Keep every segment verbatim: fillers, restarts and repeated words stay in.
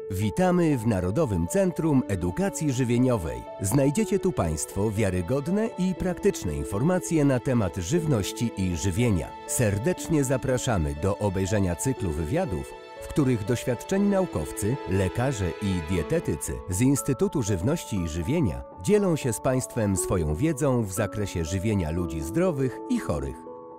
Witamy w Narodowym Centrum Edukacji Żywieniowej. Znajdziecie tu Państwo wiarygodne i praktyczne informacje na temat żywności i żywienia. Serdecznie zapraszamy do obejrzenia cyklu wywiadów, w których doświadczeni naukowcy, lekarze i dietetycy z Instytutu Żywności i Żywienia dzielą się z Państwem swoją wiedzą w zakresie żywienia ludzi zdrowych i chorych.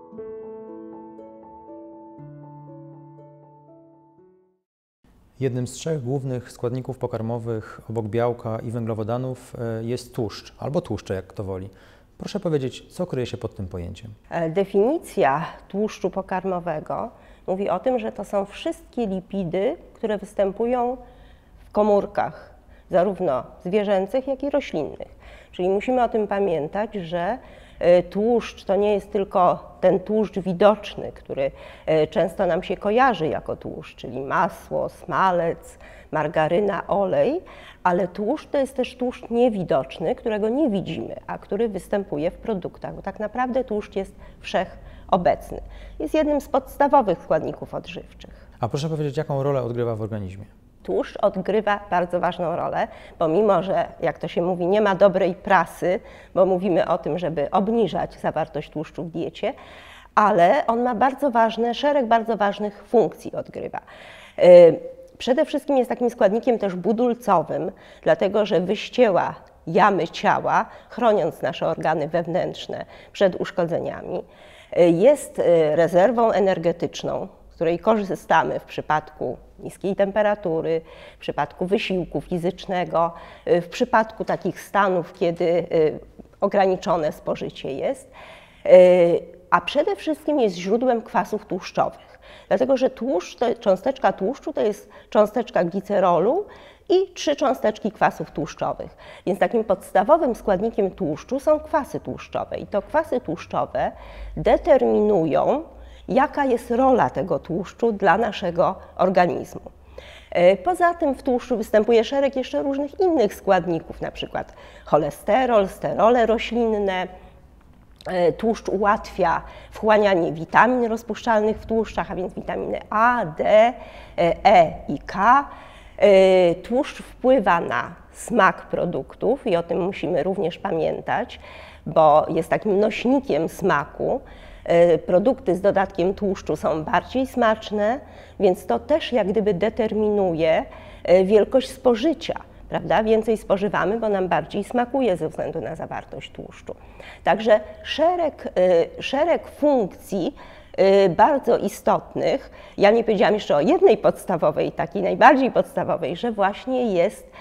Jednym z trzech głównych składników pokarmowych obok białka i węglowodanów jest tłuszcz, albo tłuszcze, jak kto woli. Proszę powiedzieć, co kryje się pod tym pojęciem? Definicja tłuszczu pokarmowego mówi o tym, że to są wszystkie lipidy, które występują w komórkach, zarówno zwierzęcych, jak i roślinnych. Czyli musimy o tym pamiętać, że tłuszcz to nie jest tylko ten tłuszcz widoczny, który często nam się kojarzy jako tłuszcz, czyli masło, smalec, margaryna, olej, ale tłuszcz to jest też tłuszcz niewidoczny, którego nie widzimy, a który występuje w produktach, bo tak naprawdę tłuszcz jest wszechobecny. Jest jednym z podstawowych składników odżywczych. A proszę powiedzieć, jaką rolę odgrywa w organizmie? Tłuszcz odgrywa bardzo ważną rolę, pomimo że, jak to się mówi, nie ma dobrej prasy, bo mówimy o tym, żeby obniżać zawartość tłuszczu w diecie, ale on ma bardzo ważne, szereg bardzo ważnych funkcji odgrywa. Przede wszystkim jest takim składnikiem też budulcowym, dlatego że wyścieła jamy ciała, chroniąc nasze organy wewnętrzne przed uszkodzeniami. Jest rezerwą energetyczną, z której korzystamy w przypadku niskiej temperatury, w przypadku wysiłku fizycznego, w przypadku takich stanów, kiedy ograniczone spożycie jest, a przede wszystkim jest źródłem kwasów tłuszczowych, dlatego że tłuszcz, to, cząsteczka tłuszczu to jest cząsteczka glicerolu i trzy cząsteczki kwasów tłuszczowych. Więc takim podstawowym składnikiem tłuszczu są kwasy tłuszczowe i to kwasy tłuszczowe determinują, jaka jest rola tego tłuszczu dla naszego organizmu. Poza tym w tłuszczu występuje szereg jeszcze różnych innych składników, na przykład cholesterol, sterole roślinne. Tłuszcz ułatwia wchłanianie witamin rozpuszczalnych w tłuszczach, a więc witaminy A, D, E i K. Tłuszcz wpływa na smak produktów i o tym musimy również pamiętać, bo jest takim nośnikiem smaku. Produkty z dodatkiem tłuszczu są bardziej smaczne, więc to też jak gdyby determinuje wielkość spożycia, prawda? Więcej spożywamy, bo nam bardziej smakuje ze względu na zawartość tłuszczu. Także szereg, szereg funkcji bardzo istotnych. Ja nie powiedziałam jeszcze o jednej podstawowej, takiej najbardziej podstawowej, że właśnie jest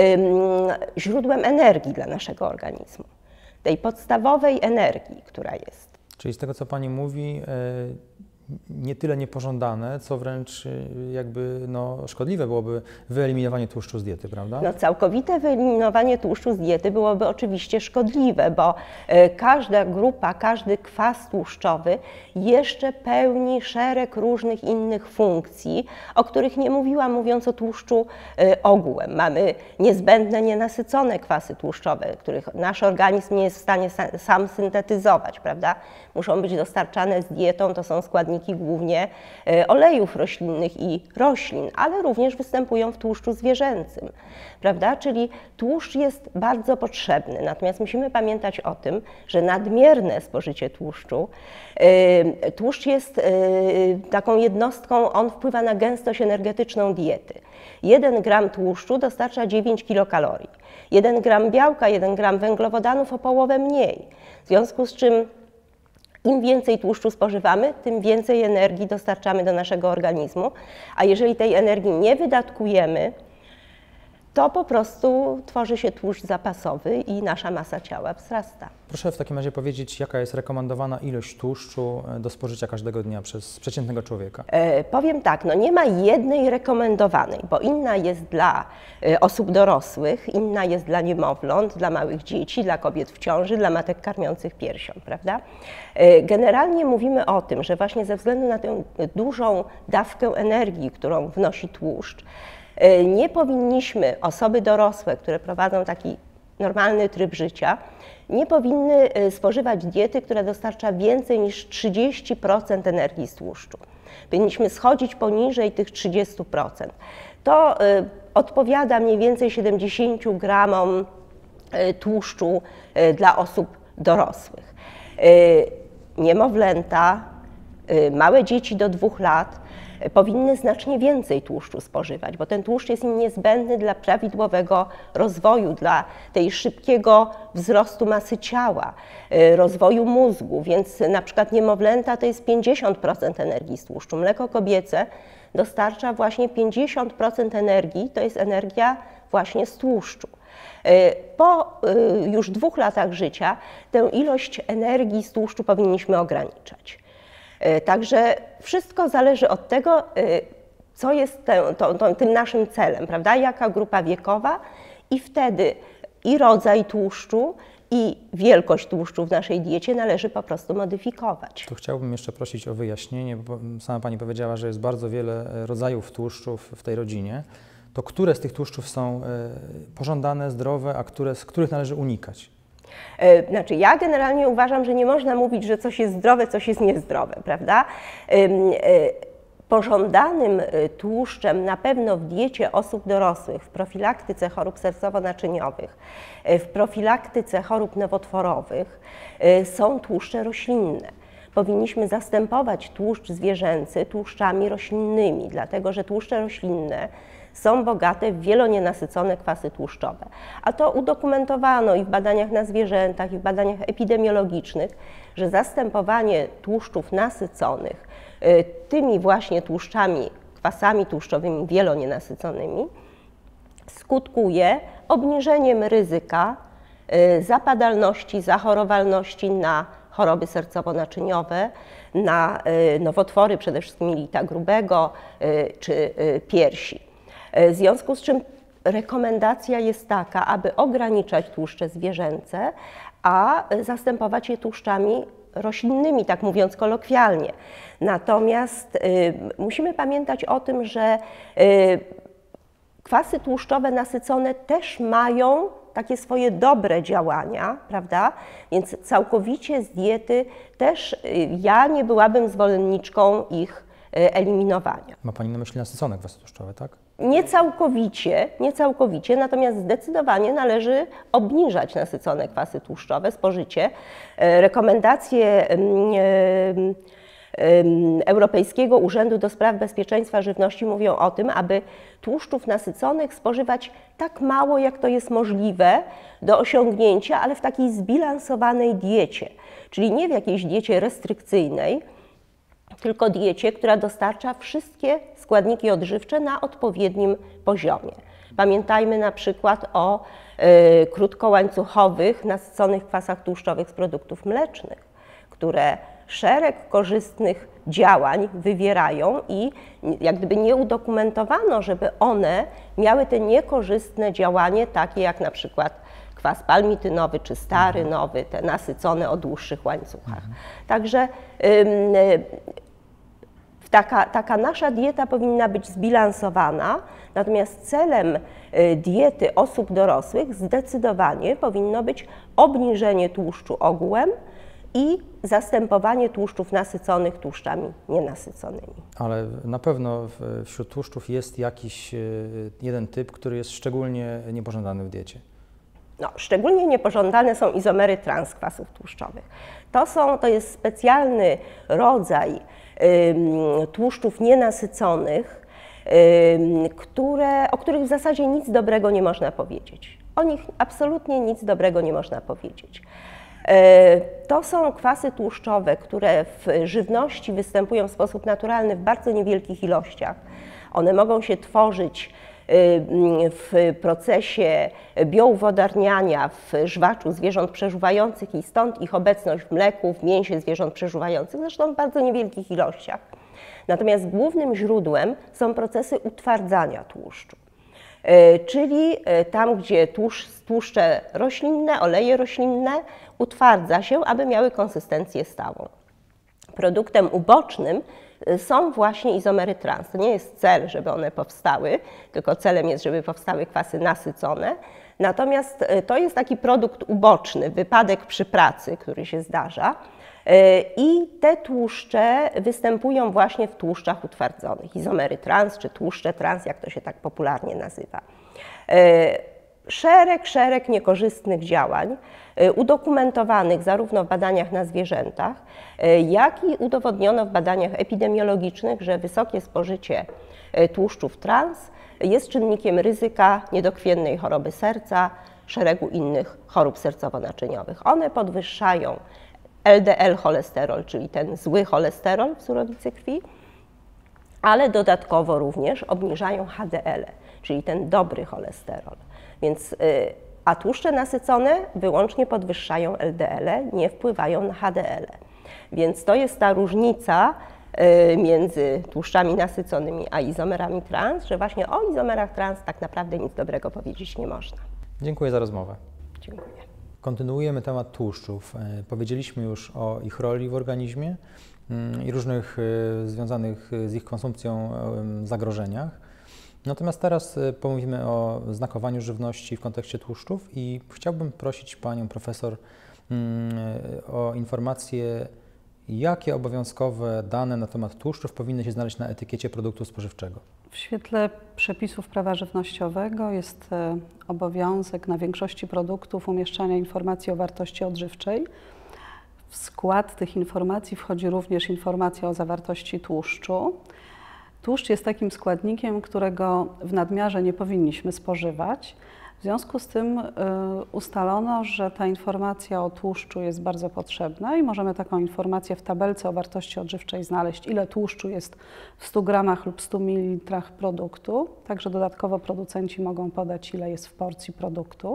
źródłem energii dla naszego organizmu. Tej podstawowej energii, która jest. Czyli z tego, co Pani mówi, nie tyle niepożądane, co wręcz jakby no, szkodliwe byłoby wyeliminowanie tłuszczu z diety, prawda? No, całkowite wyeliminowanie tłuszczu z diety byłoby oczywiście szkodliwe, bo każda grupa, każdy kwas tłuszczowy jeszcze pełni szereg różnych innych funkcji, o których nie mówiłam, mówiąc o tłuszczu ogółem. Mamy niezbędne, nienasycone kwasy tłuszczowe, których nasz organizm nie jest w stanie sam syntetyzować, prawda? Muszą być dostarczane z dietą, to są składniki głównie olejów roślinnych i roślin, ale również występują w tłuszczu zwierzęcym, prawda? Czyli tłuszcz jest bardzo potrzebny, natomiast musimy pamiętać o tym, że nadmierne spożycie tłuszczu, tłuszcz jest taką jednostką, on wpływa na gęstość energetyczną diety. jeden gram tłuszczu dostarcza dziewięć kilokalorii, jeden gram białka, jeden gram węglowodanów o połowę mniej, w związku z czym im więcej tłuszczu spożywamy, tym więcej energii dostarczamy do naszego organizmu, a jeżeli tej energii nie wydatkujemy, to po prostu tworzy się tłuszcz zapasowy i nasza masa ciała wzrasta. Proszę w takim razie powiedzieć, jaka jest rekomendowana ilość tłuszczu do spożycia każdego dnia przez przeciętnego człowieka? E, powiem tak, no nie ma jednej rekomendowanej, bo inna jest dla e, osób dorosłych, inna jest dla niemowląt, dla małych dzieci, dla kobiet w ciąży, dla matek karmiących piersią, prawda? E, generalnie mówimy o tym, że właśnie ze względu na tę dużą dawkę energii, którą wnosi tłuszcz, e, nie powinniśmy, osoby dorosłe, które prowadzą taki normalny tryb życia, nie powinny spożywać diety, która dostarcza więcej niż trzydzieści procent energii z tłuszczu. Powinniśmy schodzić poniżej tych trzydziestu procent. To odpowiada mniej więcej siedemdziesięciu gramom tłuszczu dla osób dorosłych. Niemowlęta, małe dzieci do dwóch lat powinny znacznie więcej tłuszczu spożywać, bo ten tłuszcz jest im niezbędny dla prawidłowego rozwoju, dla tej szybkiego wzrostu masy ciała, rozwoju mózgu, więc na przykład niemowlęta to jest pięćdziesiąt procent energii z tłuszczu. Mleko kobiece dostarcza właśnie pięćdziesiąt procent energii, to jest energia właśnie z tłuszczu. Po już dwóch latach życia tę ilość energii z tłuszczu powinniśmy ograniczać. Także wszystko zależy od tego, co jest te, to, to, tym naszym celem, prawda? Jaka grupa wiekowa i wtedy i rodzaj tłuszczu, i wielkość tłuszczu w naszej diecie należy po prostu modyfikować. Tu chciałbym jeszcze prosić o wyjaśnienie, bo sama Pani powiedziała, że jest bardzo wiele rodzajów tłuszczów w tej rodzinie. To które z tych tłuszczów są pożądane, zdrowe, a które, z których należy unikać? Znaczy, ja generalnie uważam, że nie można mówić, że coś jest zdrowe, coś jest niezdrowe, prawda? Pożądanym tłuszczem na pewno w diecie osób dorosłych, w profilaktyce chorób sercowo-naczyniowych, w profilaktyce chorób nowotworowych są tłuszcze roślinne. Powinniśmy zastępować tłuszcz zwierzęcy tłuszczami roślinnymi, dlatego że tłuszcze roślinne są bogate w wielonienasycone kwasy tłuszczowe. A to udokumentowano i w badaniach na zwierzętach, i w badaniach epidemiologicznych, że zastępowanie tłuszczów nasyconych tymi właśnie tłuszczami, kwasami tłuszczowymi wielonienasyconymi skutkuje obniżeniem ryzyka zapadalności, zachorowalności na choroby sercowo-naczyniowe, na nowotwory, przede wszystkim jelita grubego czy piersi. W związku z czym rekomendacja jest taka, aby ograniczać tłuszcze zwierzęce, a zastępować je tłuszczami roślinnymi, tak mówiąc kolokwialnie. Natomiast y, musimy pamiętać o tym, że y, kwasy tłuszczowe nasycone też mają takie swoje dobre działania, prawda? Więc całkowicie z diety też y, ja nie byłabym zwolenniczką ich y, eliminowania. Ma Pani na myśli nasycone kwasy tłuszczowe, tak? Nie całkowicie, nie całkowicie, natomiast zdecydowanie należy obniżać nasycone kwasy tłuszczowe, spożycie. Rekomendacje Europejskiego Urzędu do Spraw Bezpieczeństwa Żywności mówią o tym, aby tłuszczów nasyconych spożywać tak mało, jak to jest możliwe do osiągnięcia, ale w takiej zbilansowanej diecie, czyli nie w jakiejś diecie restrykcyjnej, tylko diecie, która dostarcza wszystkie składniki odżywcze na odpowiednim poziomie. Pamiętajmy na przykład o y, krótkołańcuchowych, nasyconych kwasach tłuszczowych z produktów mlecznych, które szereg korzystnych działań wywierają i jak gdyby nie udokumentowano, żeby one miały te niekorzystne działanie, takie jak na przykład kwas palmitynowy czy starynowy, te nasycone o dłuższych łańcuchach. Mhm. Także y, Taka, taka nasza dieta powinna być zbilansowana, natomiast celem diety osób dorosłych zdecydowanie powinno być obniżenie tłuszczu ogółem i zastępowanie tłuszczów nasyconych tłuszczami nienasyconymi. Ale na pewno wśród tłuszczów jest jakiś jeden typ, który jest szczególnie niepożądany w diecie. No, szczególnie niepożądane są izomery transkwasów tłuszczowych. To, są, to jest specjalny rodzaj ym, tłuszczów nienasyconych, ym, które, o których w zasadzie nic dobrego nie można powiedzieć. O nich absolutnie nic dobrego nie można powiedzieć. To są kwasy tłuszczowe, które w żywności występują w sposób naturalny w bardzo niewielkich ilościach. One mogą się tworzyć w procesie biouwodarniania w żwaczu zwierząt przeżuwających i stąd ich obecność w mleku, w mięsie zwierząt przeżuwających, zresztą w bardzo niewielkich ilościach. Natomiast głównym źródłem są procesy utwardzania tłuszczu. Czyli tam, gdzie tłuszcze roślinne, oleje roślinne utwardza się, aby miały konsystencję stałą. Produktem ubocznym są właśnie izomery trans. To nie jest cel, żeby one powstały, tylko celem jest, żeby powstały kwasy nasycone. Natomiast to jest taki produkt uboczny, wypadek przy pracy, który się zdarza. I te tłuszcze występują właśnie w tłuszczach utwardzonych, izomery trans czy tłuszcze trans, jak to się tak popularnie nazywa. Szereg, szereg niekorzystnych działań udokumentowanych zarówno w badaniach na zwierzętach, jak i udowodniono w badaniach epidemiologicznych, że wysokie spożycie tłuszczów trans jest czynnikiem ryzyka niedokrwiennej choroby serca, szeregu innych chorób sercowo-naczyniowych. One podwyższają L D L cholesterol, czyli ten zły cholesterol w surowicy krwi, ale dodatkowo również obniżają H D L, czyli ten dobry cholesterol. Więc, a tłuszcze nasycone wyłącznie podwyższają L D L, nie wpływają na H D L. Więc to jest ta różnica między tłuszczami nasyconymi a izomerami trans, że właśnie o izomerach trans tak naprawdę nic dobrego powiedzieć nie można. Dziękuję za rozmowę. Dziękuję. Kontynuujemy temat tłuszczów. Powiedzieliśmy już o ich roli w organizmie i różnych związanych z ich konsumpcją zagrożeniach. Natomiast teraz pomówimy o znakowaniu żywności w kontekście tłuszczów i chciałbym prosić Panią Profesor o informacje, jakie obowiązkowe dane na temat tłuszczów powinny się znaleźć na etykiecie produktu spożywczego. W świetle przepisów prawa żywnościowego jest obowiązek na większości produktów umieszczania informacji o wartości odżywczej. W skład tych informacji wchodzi również informacja o zawartości tłuszczu. Tłuszcz jest takim składnikiem, którego w nadmiarze nie powinniśmy spożywać. W związku z tym y, ustalono, że ta informacja o tłuszczu jest bardzo potrzebna i możemy taką informację w tabelce o wartości odżywczej znaleźć, ile tłuszczu jest w stu gramach lub stu mililitrach produktu. Także dodatkowo producenci mogą podać, ile jest w porcji produktu.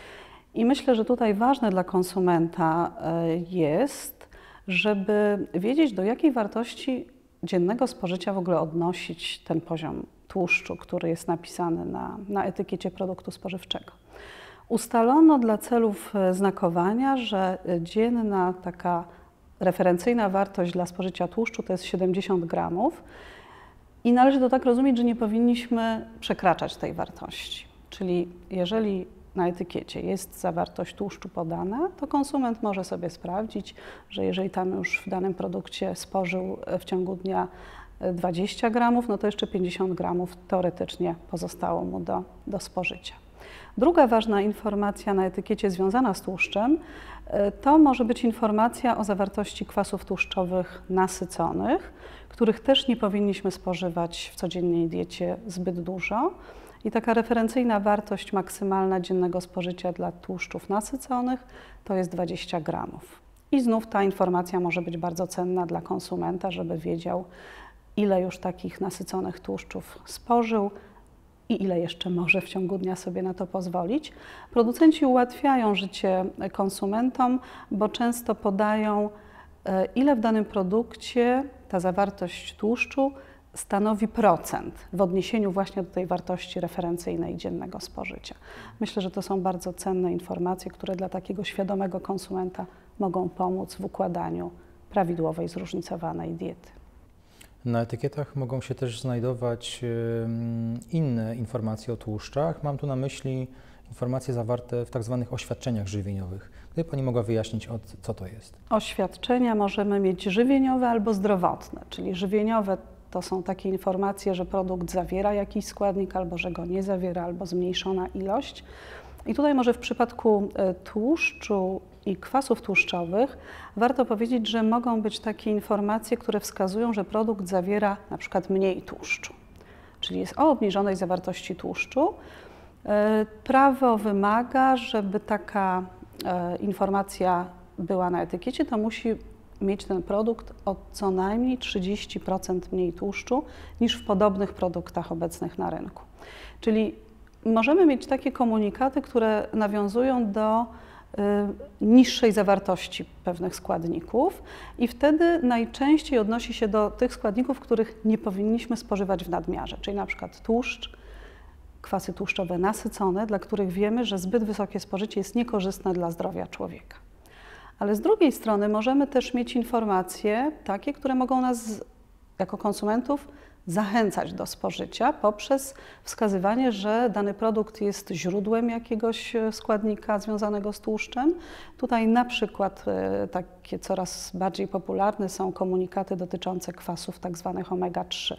I myślę, że tutaj ważne dla konsumenta y, jest, żeby wiedzieć, do jakiej wartości dziennego spożycia w ogóle odnosić ten poziom tłuszczu, który jest napisany na, na etykiecie produktu spożywczego. Ustalono dla celów znakowania, że dzienna taka referencyjna wartość dla spożycia tłuszczu to jest siedemdziesiąt gramów i należy to tak rozumieć, że nie powinniśmy przekraczać tej wartości. Czyli jeżeli na etykiecie jest zawartość tłuszczu podana, to konsument może sobie sprawdzić, że jeżeli tam już w danym produkcie spożył w ciągu dnia dwadzieścia gramów, no to jeszcze pięćdziesiąt gramów teoretycznie pozostało mu do, do spożycia. Druga ważna informacja na etykiecie związana z tłuszczem to może być informacja o zawartości kwasów tłuszczowych nasyconych, których też nie powinniśmy spożywać w codziennej diecie zbyt dużo. I taka referencyjna wartość maksymalna dziennego spożycia dla tłuszczów nasyconych to jest dwadzieścia gramów. I znów ta informacja może być bardzo cenna dla konsumenta, żeby wiedział, ile już takich nasyconych tłuszczów spożył i ile jeszcze może w ciągu dnia sobie na to pozwolić. Producenci ułatwiają życie konsumentom, bo często podają, ile w danym produkcie ta zawartość tłuszczu stanowi procent w odniesieniu właśnie do tej wartości referencyjnej dziennego spożycia. Myślę, że to są bardzo cenne informacje, które dla takiego świadomego konsumenta mogą pomóc w układaniu prawidłowej, zróżnicowanej diety. Na etykietach mogą się też znajdować inne informacje o tłuszczach. Mam tu na myśli informacje zawarte w tak zwanych oświadczeniach żywieniowych. Gdyby Pani mogła wyjaśnić, co to jest? Oświadczenia możemy mieć żywieniowe albo zdrowotne, czyli żywieniowe to są takie informacje, że produkt zawiera jakiś składnik, albo że go nie zawiera, albo zmniejszona ilość. I tutaj może w przypadku tłuszczu i kwasów tłuszczowych warto powiedzieć, że mogą być takie informacje, które wskazują, że produkt zawiera na przykład mniej tłuszczu, czyli jest o obniżonej zawartości tłuszczu. Prawo wymaga, żeby taka informacja była na etykiecie, to musi mieć ten produkt o co najmniej trzydzieści procent mniej tłuszczu niż w podobnych produktach obecnych na rynku. Czyli możemy mieć takie komunikaty, które nawiązują do y, niższej zawartości pewnych składników i wtedy najczęściej odnosi się do tych składników, których nie powinniśmy spożywać w nadmiarze, czyli na przykład tłuszcz, kwasy tłuszczowe nasycone, dla których wiemy, że zbyt wysokie spożycie jest niekorzystne dla zdrowia człowieka. Ale z drugiej strony możemy też mieć informacje takie, które mogą nas jako konsumentów zachęcać do spożycia poprzez wskazywanie, że dany produkt jest źródłem jakiegoś składnika związanego z tłuszczem. Tutaj na przykład takie coraz bardziej popularne są komunikaty dotyczące kwasów tak zwanych omega trzy.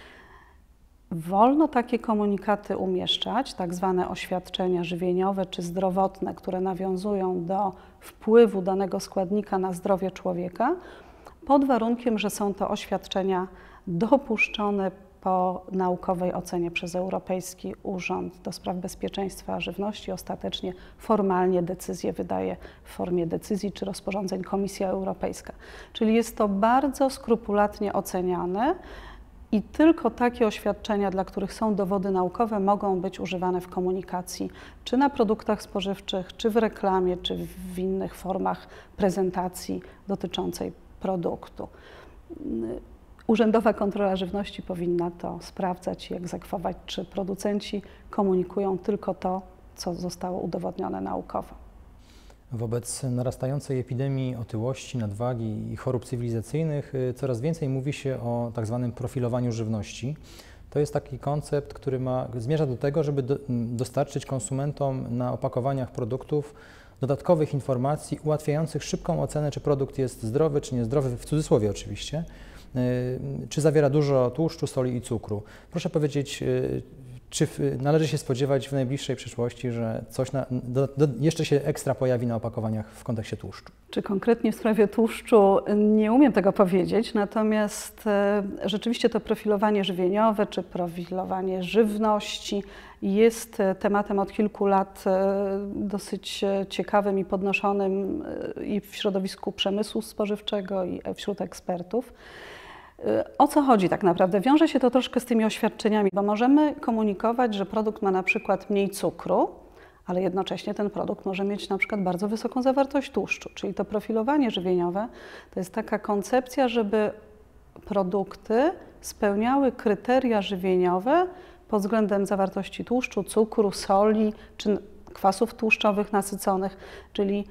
Wolno takie komunikaty umieszczać, tak zwane oświadczenia żywieniowe czy zdrowotne, które nawiązują do wpływu danego składnika na zdrowie człowieka, pod warunkiem, że są to oświadczenia dopuszczone po naukowej ocenie przez Europejski Urząd do Spraw Bezpieczeństwa Żywności. Ostatecznie formalnie decyzję wydaje w formie decyzji czy rozporządzeń Komisja Europejska. Czyli jest to bardzo skrupulatnie oceniane i tylko takie oświadczenia, dla których są dowody naukowe, mogą być używane w komunikacji, czy na produktach spożywczych, czy w reklamie, czy w innych formach prezentacji dotyczącej produktu. Urzędowa Kontrola Żywności powinna to sprawdzać i egzekwować, czy producenci komunikują tylko to, co zostało udowodnione naukowo. Wobec narastającej epidemii otyłości, nadwagi i chorób cywilizacyjnych coraz więcej mówi się o tak zwanym profilowaniu żywności. To jest taki koncept, który ma, zmierza do tego, żeby do, dostarczyć konsumentom na opakowaniach produktów dodatkowych informacji ułatwiających szybką ocenę, czy produkt jest zdrowy, czy niezdrowy, w cudzysłowie oczywiście, czy zawiera dużo tłuszczu, soli i cukru. Proszę powiedzieć, czy należy się spodziewać w najbliższej przyszłości, że coś na, do, do, jeszcze się ekstra pojawi na opakowaniach w kontekście tłuszczu? Czy konkretnie w sprawie tłuszczu nie umiem tego powiedzieć, natomiast e, rzeczywiście to profilowanie żywieniowe czy profilowanie żywności jest tematem od kilku lat e, dosyć ciekawym i podnoszonym e, i w środowisku przemysłu spożywczego i wśród ekspertów. O co chodzi tak naprawdę? Wiąże się to troszkę z tymi oświadczeniami, bo możemy komunikować, że produkt ma na przykład mniej cukru, ale jednocześnie ten produkt może mieć na przykład bardzo wysoką zawartość tłuszczu. Czyli to profilowanie żywieniowe to jest taka koncepcja, żeby produkty spełniały kryteria żywieniowe pod względem zawartości tłuszczu, cukru, soli czy kwasów tłuszczowych nasyconych, czyli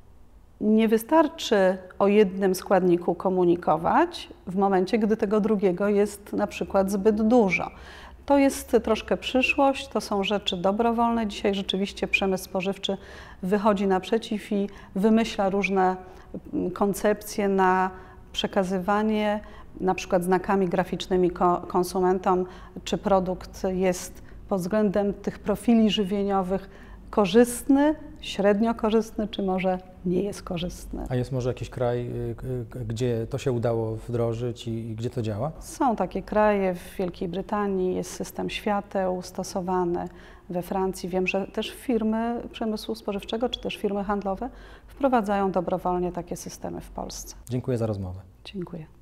nie wystarczy o jednym składniku komunikować w momencie, gdy tego drugiego jest na przykład zbyt dużo. To jest troszkę przyszłość, to są rzeczy dobrowolne. Dzisiaj rzeczywiście przemysł spożywczy wychodzi naprzeciw i wymyśla różne koncepcje na przekazywanie, na przykład znakami graficznymi konsumentom, czy produkt jest pod względem tych profili żywieniowych korzystny, średnio korzystny, czy może nie jest korzystny. A jest może jakiś kraj, gdzie to się udało wdrożyć i gdzie to działa? Są takie kraje, w Wielkiej Brytanii jest system świateł stosowany, we Francji wiem, że też firmy przemysłu spożywczego, czy też firmy handlowe wprowadzają dobrowolnie takie systemy w Polsce. Dziękuję za rozmowę. Dziękuję.